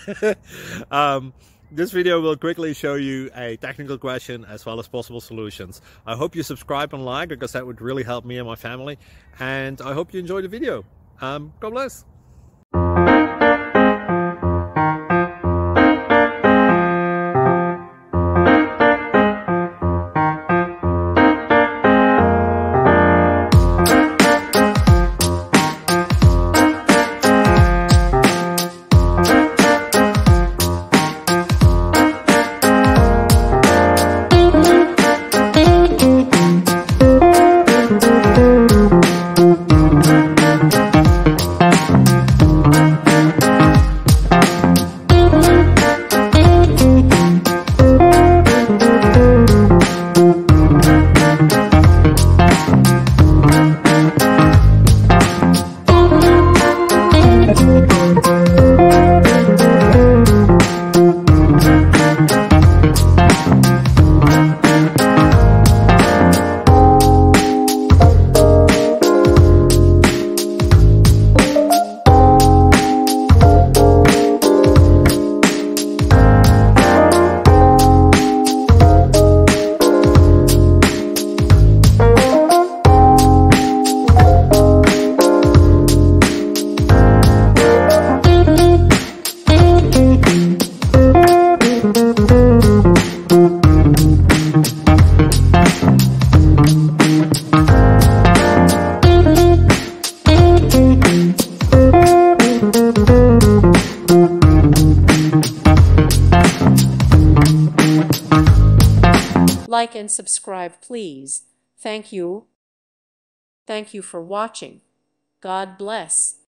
This video will quickly show you a technical question as well as possible solutions. I hope you subscribe and like, because that would really help me and my family. And I hope you enjoy the video. God bless. Like and subscribe, please. Thank you. Thank you for watching. God bless.